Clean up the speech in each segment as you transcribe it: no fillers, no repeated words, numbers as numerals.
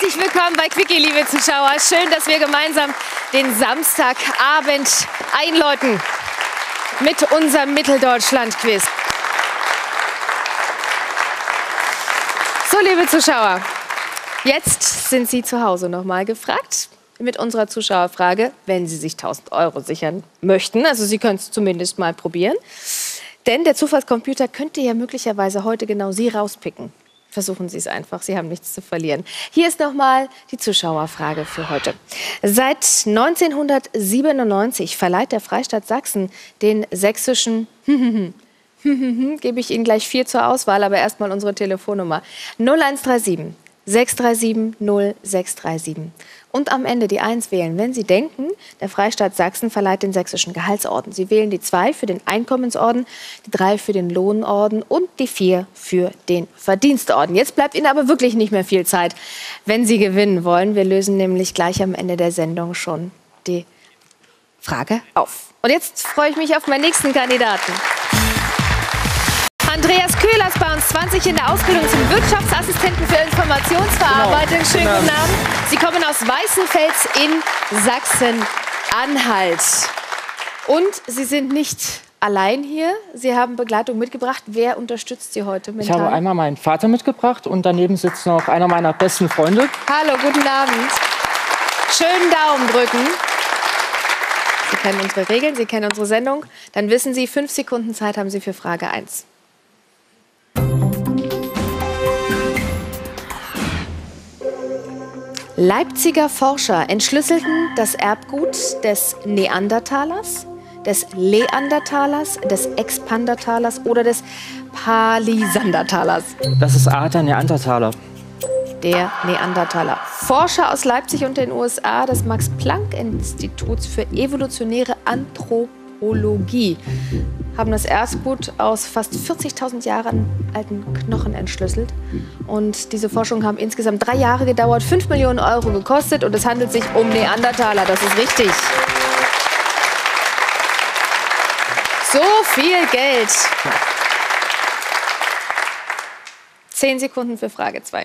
Herzlich willkommen bei Quickie, liebe Zuschauer. Schön, dass wir gemeinsam den Samstagabend einläuten mit unserem Mitteldeutschland-Quiz. So, liebe Zuschauer, jetzt sind Sie zu Hause nochmal gefragt mit unserer Zuschauerfrage, wenn Sie sich 1.000 Euro sichern möchten. Also Sie können es zumindest mal probieren. Denn der Zufallscomputer könnte ja möglicherweise heute genau Sie rauspicken. Versuchen Sie es einfach, Sie haben nichts zu verlieren. Hier ist nochmal die Zuschauerfrage für heute. Seit 1997 verleiht der Freistaat Sachsen den sächsischen gebe ich Ihnen gleich 4 zur Auswahl, aber erstmal unsere Telefonnummer 0137 637 0637. Und am Ende die 1 wählen, wenn Sie denken, der Freistaat Sachsen verleiht den sächsischen Gehaltsorden. Sie wählen die 2 für den Einkommensorden, die 3 für den Lohnorden und die 4 für den Verdienstorden. Jetzt bleibt Ihnen aber wirklich nicht mehr viel Zeit, wenn Sie gewinnen wollen. Wir lösen nämlich gleich am Ende der Sendung schon die Frage auf. Und jetzt freue ich mich auf meinen nächsten Kandidaten. Andreas Köhler ist bei uns, 20 in der Ausbildung zum Wirtschaftsassistenten für Informationsverarbeitung. Genau. Schönen guten Abend. Sie kommen aus Weißenfels in Sachsen-Anhalt. Und Sie sind nicht allein hier. Sie haben Begleitung mitgebracht. Wer unterstützt Sie heute mental? Ich habe einmal meinen Vater mitgebracht und daneben sitzt noch einer meiner besten Freunde. Hallo, guten Abend. Schönen Daumen drücken. Sie kennen unsere Regeln, Sie kennen unsere Sendung. Dann wissen Sie, 5 Sekunden Zeit haben Sie für Frage 1. Leipziger Forscher entschlüsselten das Erbgut des Neandertalers, des Leandertalers, des Expandertalers oder des Palisandertalers. Das ist A, der Neandertaler. Der Neandertaler. Forscher aus Leipzig und den USA des Max-Planck-Instituts für evolutionäre Anthropologie haben das Erbgut aus fast 40.000 Jahren alten Knochen entschlüsselt. Und diese Forschungen haben insgesamt 3 Jahre gedauert, 5 Millionen Euro gekostet und es handelt sich um Neandertaler. Das ist richtig. So viel Geld. 10 Sekunden für Frage 2.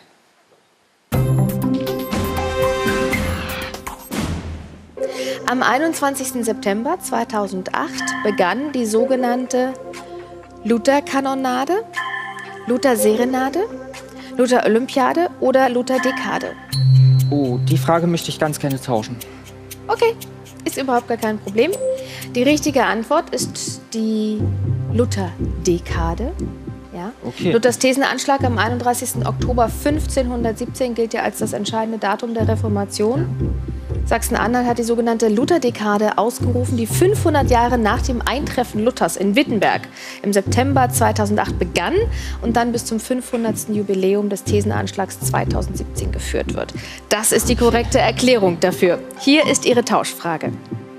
Am 21. September 2008 begann die sogenannte Luther-Kanonade, Luther-Serenade, Luther-Olympiade oder Luther-Dekade. Oh, die Frage möchte ich ganz gerne tauschen. Okay, ist überhaupt gar kein Problem. Die richtige Antwort ist die Luther-Dekade. Ja. Okay. Luthers Thesenanschlag am 31. Oktober 1517 gilt ja als das entscheidende Datum der Reformation. Sachsen-Anhalt hat die sogenannte Lutherdekade ausgerufen, die 500 Jahre nach dem Eintreffen Luthers in Wittenberg im September 2008 begann und dann bis zum 500. Jubiläum des Thesenanschlags 2017 geführt wird. Das ist die korrekte Erklärung dafür. Hier ist Ihre Tauschfrage.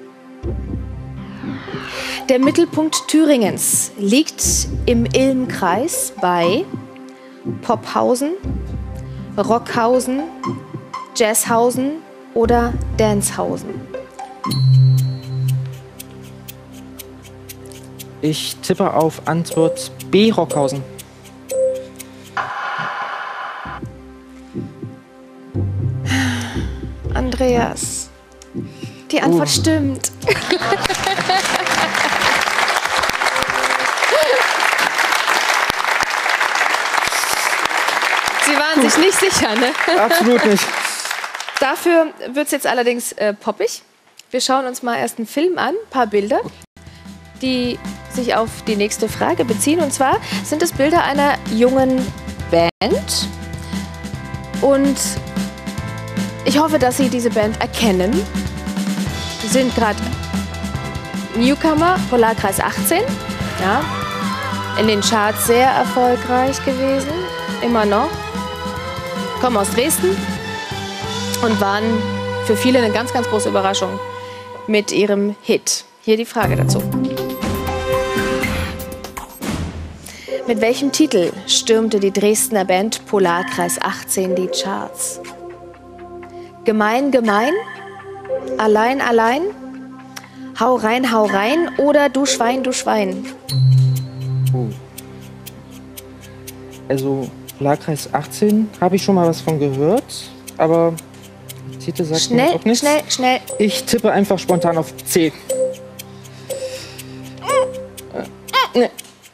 Der Mittelpunkt Thüringens liegt im Ilmkreis bei Popphausen, Rockhausen, Jazzhausen oder Danshausen. Ich tippe auf Antwort B, Rockhausen. Andreas, die Antwort stimmt. Sie waren sich nicht sicher, ne? Absolut nicht. Dafür wird es jetzt allerdings poppig. Wir schauen uns mal erst einen Film an, ein paar Bilder, die sich auf die nächste Frage beziehen. Und zwar sind es Bilder einer jungen Band. Und ich hoffe, dass Sie diese Band erkennen. Sie sind gerade Newcomer, Polarkreis 18. Ja, in den Charts sehr erfolgreich gewesen, immer noch. Kommen aus Dresden. Und waren für viele eine ganz, ganz große Überraschung mit ihrem Hit. Hier die Frage dazu. Mit welchem Titel stürmte die Dresdner Band Polarkreis 18 die Charts? Gemein, gemein? Allein, allein? Hau rein oder Du Schwein, du Schwein? Also Polarkreis 18 habe ich schon mal was von gehört. aber Titel sagt mir auch nichts. Schnell. Ich tippe einfach spontan auf C. Nee.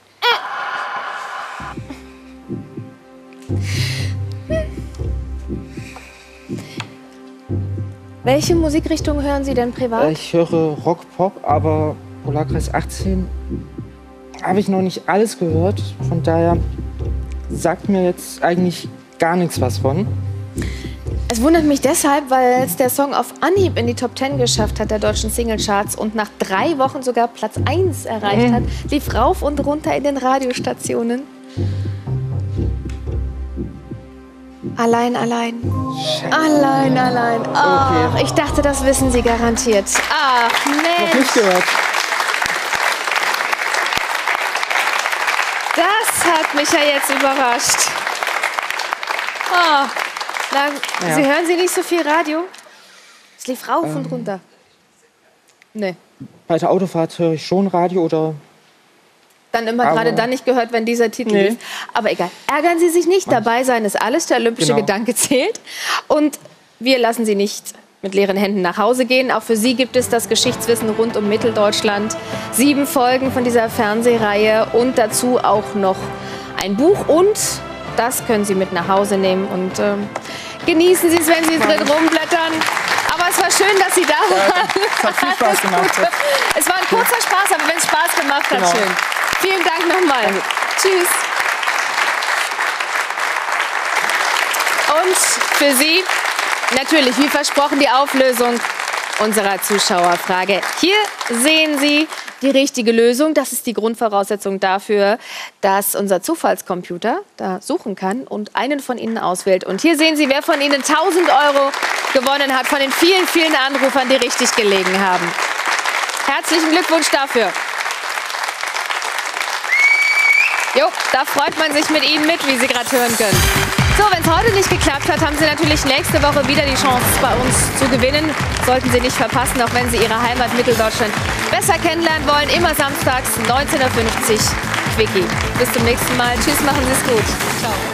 Welche Musikrichtung hören Sie denn privat? Ich höre Rock, Pop, aber Polarkreis 18 habe ich noch nicht alles gehört. Von daher sagt mir jetzt eigentlich gar nichts was von. Es wundert mich deshalb, weil es der Song auf Anhieb in die Top 10 geschafft hat, der deutschen Singlecharts, und nach 3 Wochen sogar Platz 1 erreicht hat. Lief rauf und runter in den Radiostationen. Allein. Allein. Ach, Okay. ich dachte, das wissen Sie garantiert. Ach, Mensch. Noch nicht gehört. Das hat mich ja jetzt überrascht. Oh, Ja. Sie hören Sie nicht so viel Radio? Es lief rauf und runter. Nee. Bei der Autofahrt höre ich schon Radio oder... Dann immer Aber- gerade dann nicht gehört, wenn dieser Titel Nee. lief. Aber egal. Ärgern Sie sich nicht. Dabei sein ist alles. Der olympische Genau. Gedanke zählt. Und wir lassen Sie nicht mit leeren Händen nach Hause gehen. Auch für Sie gibt es das Geschichtswissen rund um Mitteldeutschland. 7 Folgen von dieser Fernsehreihe und dazu auch noch ein Buch. Und das können Sie mit nach Hause nehmen. Und genießen Sie es, wenn Sie drin rumblättern. Aber es war schön, dass Sie da waren. Es hat viel Spaß gemacht. Es war ein kurzer Spaß, aber wenn es Spaß gemacht hat, Genau. schön. Vielen Dank nochmal. Tschüss. Und für Sie natürlich, wie versprochen, die Auflösung unserer Zuschauerfrage. Hier sehen Sie die richtige Lösung. Das ist die Grundvoraussetzung dafür, dass unser Zufallscomputer da suchen kann und einen von Ihnen auswählt. Und hier sehen Sie, wer von Ihnen 1.000 € gewonnen hat, von den vielen, vielen Anrufern, die richtig gelegen haben. Herzlichen Glückwunsch dafür. Jo, da freut man sich mit Ihnen mit, wie Sie gerade hören können. So, wenn es heute nicht geklappt hat, haben Sie natürlich nächste Woche wieder die Chance, bei uns zu gewinnen. Sollten Sie nicht verpassen, auch wenn Sie Ihre Heimat Mitteldeutschland besser kennenlernen wollen. Immer samstags 19:50 Uhr, Quickie. Bis zum nächsten Mal. Tschüss, machen Sie es gut. Ciao.